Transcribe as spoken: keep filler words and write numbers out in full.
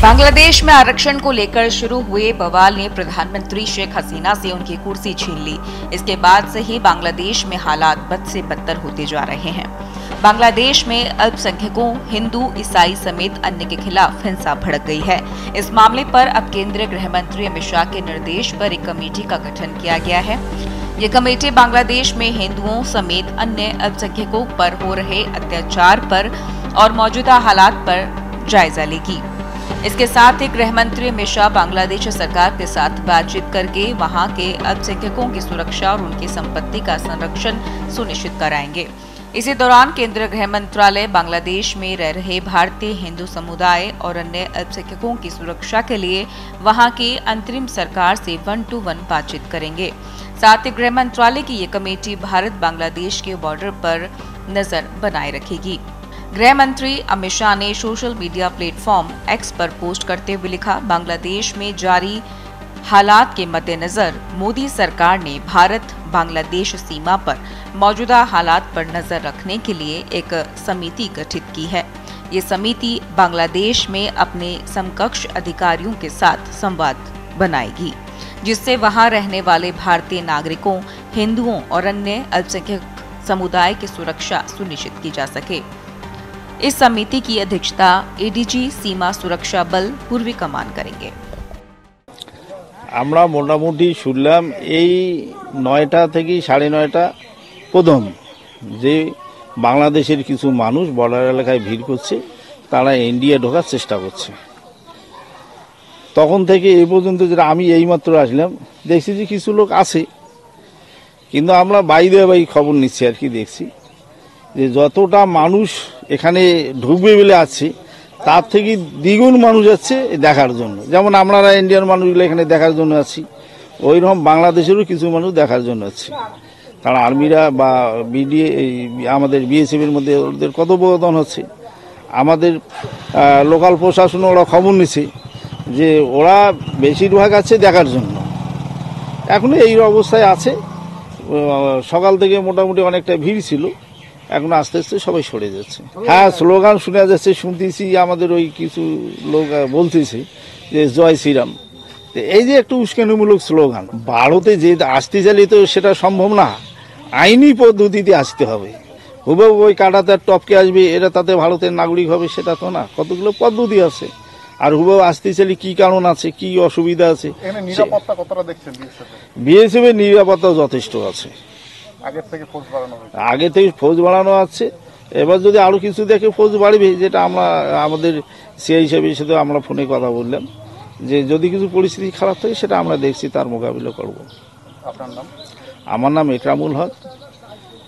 बांग्लादेश में आरक्षण को लेकर शुरू हुए बवाल ने प्रधानमंत्री शेख हसीना से उनकी कुर्सी छीन ली। इसके बाद से ही बांग्लादेश में हालात बद से बदतर होते जा रहे हैं। बांग्लादेश में अल्पसंख्यकों, हिंदू, ईसाई समेत अन्य के खिलाफ हिंसा भड़क गई है। इस मामले पर अब केंद्रीय गृह मंत्री अमित शाह के निर्देश पर एक कमेटी का गठन किया गया है। ये कमेटी बांग्लादेश में हिंदुओं समेत अन्य अल्पसंख्यकों पर हो रहे अत्याचार पर और मौजूदा हालात पर जायजा लेगी। इसके साथ ही गृह मंत्री अमित शाह बांग्लादेश सरकार के साथ बातचीत करके वहां के अल्पसंख्यकों की सुरक्षा और उनकी संपत्ति का संरक्षण सुनिश्चित कराएंगे। इसी दौरान केंद्रीय गृह मंत्रालय बांग्लादेश में रह रहे भारतीय हिंदू समुदाय और अन्य अल्पसंख्यकों की सुरक्षा के लिए वहां की अंतरिम सरकार से वन टू वन बातचीत करेंगे। साथ ही गृह मंत्रालय की ये कमेटी भारत बांग्लादेश के बॉर्डर पर नजर बनाए रखेगी। गृह मंत्री अमित शाह ने सोशल मीडिया प्लेटफॉर्म एक्स पर पोस्ट करते हुए लिखा, बांग्लादेश में जारी हालात के मद्देनजर मोदी सरकार ने भारत बांग्लादेश सीमा पर मौजूदा हालात पर नजर रखने के लिए एक समिति गठित की है। ये समिति बांग्लादेश में अपने समकक्ष अधिकारियों के साथ संवाद बनाएगी, जिससे वहां रहने वाले भारतीय नागरिकों, हिंदुओं और अन्य अल्पसंख्यक समुदाय की सुरक्षा सुनिश्चित की जा सके। इस समिति की अध्यक्षता एडीजी सीमा सुरक्षा बल पूर्वी कमान करेंगे। আমরা মোটামুটি শুনলাম এই নয়টা থেকে সাড়ে নয়টা প্রথম যে বাংলাদেশের কিছু মানুষ বর্ডার এলাকায় ভিড় করছে, তারা ইন্ডিয়া ঢোকার চেষ্টা করছে। তখন থেকে এই পর্যন্ত যেটা আমি এইমাত্র আসলাম, দেখছি যে কিছু লোক আছে, কিন্তু আমরা বাইরে বাই খবর নিচ্ছি আর কি, দেখছি যে যতটা মানুষ এখানে ঢুকবে বলে আছে তার থেকে দ্বিগুণ মানুষ আছে দেখার জন্য। যেমন আমরা ইন্ডিয়ান মানুষগুলো এখানে দেখার জন্য আছি, ওইরকম বাংলাদেশেরও কিছু মানুষ দেখার জন্য আছে। কারণ আর্মিরা বা বিডিএ আমাদের বিএসএফের মধ্যে ওদের কথোপকথন হচ্ছে, আমাদের লোকাল প্রশাসন ওরা খবর নিচ্ছে যে ওরা বেশিরভাগ আছে দেখার জন্য। এখনো এই অবস্থায় আছে। সকাল থেকে মোটামুটি অনেকটা ভিড় ছিল, এখন আস্তে আস্তে সবাই সরে যাচ্ছে। হ্যাঁ, স্লোগান শোনা যাচ্ছে, শুনতেছি আমাদের ওই কিছু লোক বলতেছে যে জয় শ্রীরাম। এই যে একটু উস্কানিমূলক স্লোগান, ভারতে যে আসতে চাইলে তো সেটা সম্ভব না, আইনি পদ্ধতিতে আসতে হবে। হুবহু ওই কাটাতে টপকে আসবে এরা তাতে ভারতের নাগরিক হবে, সেটা তো না। কতগুলো পদ্ধতি আছে, আর হুবহু আসতে চাইলে কি কারণ আছে, কি অসুবিধা আছে। বিএসএফ এর নিরাপত্তা যথেষ্ট আছে, আগে থেকে ফৌজ বাড়ানো হয়েছে, আগে থেকে ফৌজ বাড়ানো আছে। এবার যদি আরো কিছু দেখে ফৌজ বাড়বে, যেটা আমরা আমাদের সিআই হিসেবে সাথে আমরা ফোনে কথা বললাম যে যদি কিছু পরিস্থিতি খারাপ থাকে সেটা আমরা দেখছি, তার মোকাবিলা করব। আপনার নাম? আমার নাম একরামুল হক।